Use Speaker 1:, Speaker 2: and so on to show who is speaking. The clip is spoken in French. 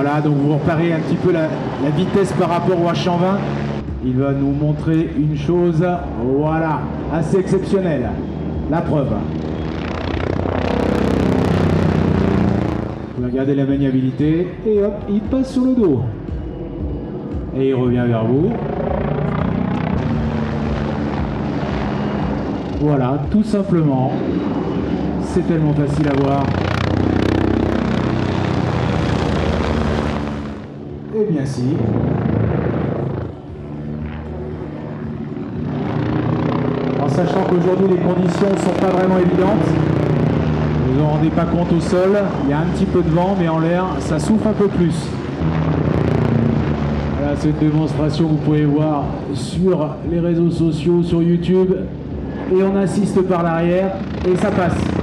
Speaker 1: Voilà, donc vous repérez un petit peu la vitesse par rapport au H120. Il va nous montrer une chose, voilà, assez exceptionnelle. La preuve. Vous regardez la maniabilité et hop, il passe sur le dos. Et il revient vers vous. Voilà, tout simplement. C'est tellement facile à voir. Eh bien si. En sachant qu'aujourd'hui les conditions ne sont pas vraiment évidentes. Vous ne vous rendez pas compte au sol, il y a un petit peu de vent, mais en l'air, ça souffle un peu plus. Voilà, cette démonstration, vous pouvez voir sur les réseaux sociaux, sur YouTube. Et on assiste par l'arrière, et ça passe.